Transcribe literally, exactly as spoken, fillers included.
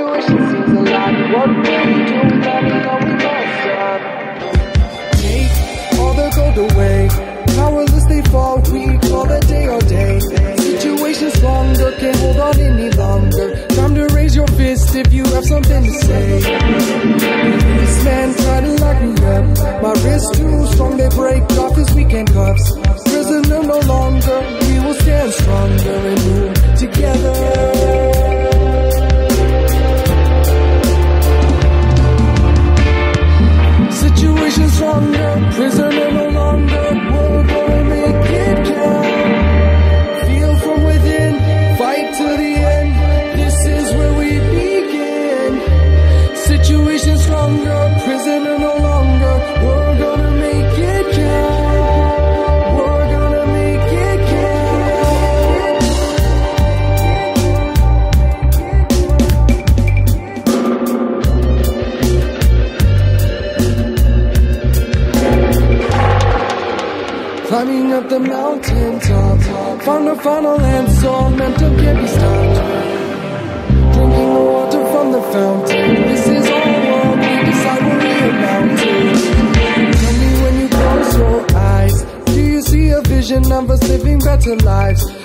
situation seems a lot. What will we do? Let me know we mess up. Take all the gold away. Powerless they fall, we call it day or day. Situation stronger, can't hold on any longer. Time to raise your fist if you have something to say. This man tried to lock me up. My wrist too strong, they break off his weekend cuffs. Prisoner no longer, we will stand stronger and move together. Situation stronger, prisoner no longer. We're gonna make it count. Feel from within, fight to the end. This is where we begin. Situation stronger, prisoner no longer. We're gonna make it count. We're gonna make it climbing up the mountain top, found a final answer, momentum can't be stopped. Drinking the water from the fountain, this is our world, we decide what we amount to. Tell me when you close your eyes, do you see a vision of us living better lives?